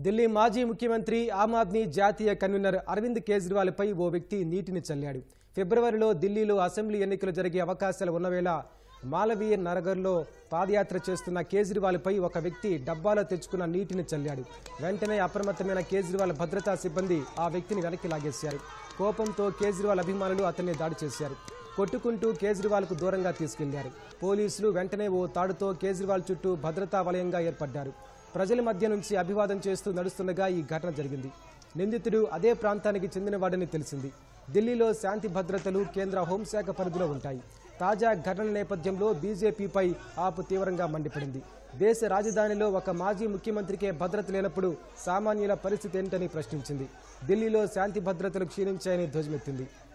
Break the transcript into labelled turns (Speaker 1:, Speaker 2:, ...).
Speaker 1: ఢిల్లీ మాజీ ముఖ్యమంత్రి ఆమ్ ఆద్మీ జాతీయ కన్వీనర్ అరవింద్ కేజ్రీవాల్పై ఓ వ్యక్తి నీటిని చల్లాడు. ఫిబ్రవరిలో ఢిల్లీలో అసెంబ్లీ ఎన్నికలు జరిగే అవకాశాలు ఉన్నవేళ మాలవీయ నగర్లో పాదయాత్ర చేస్తున్న కేజ్రీవాల్పై ఒక వ్యక్తి డబ్బాలో తెచ్చుకున్న నీటిని చల్లాడు. వెంటనే అప్రమత్తమైన కేజ్రీవాల్ భద్రతా సిబ్బంది ఆ వ్యక్తిని వెనక్కి లాగేశారు. కోపంతో కేజ్రీవాల్ అభిమానులు అతన్ని దాడి చేశారు. కొట్టుకుంటూ కేజ్రీవాల్కు దూరంగా తీసుకెళ్లారు. పోలీసులు వెంటనే ఓ తాడుతో కేజ్రీవాల్ చుట్టూ భద్రతా వలయంగా ఏర్పడ్డారు. ప్రజల మధ్య నుంచి అభివాదం చేస్తూ నడుస్తుండగా ఈ ఘటన జరిగింది. నిందితుడు అదే ప్రాంతానికి చెందినవాడని తెలిసింది. ఢిల్లీలో శాంతి భద్రతలు కేంద్ర హోంశాఖ పరిధిలో ఉంటాయి. తాజా ఘటన నేపథ్యంలో బీజేపీపై ఆపు తీవ్రంగా మండిపడింది. దేశ రాజధానిలో ఒక మాజీ ముఖ్యమంత్రికే భద్రత లేనప్పుడు సామాన్యుల పరిస్థితి ఏంటని ప్రశ్నించింది. ఢిల్లీలో శాంతి భద్రతలు క్షీణించాయని ధ్వజమెత్తింది.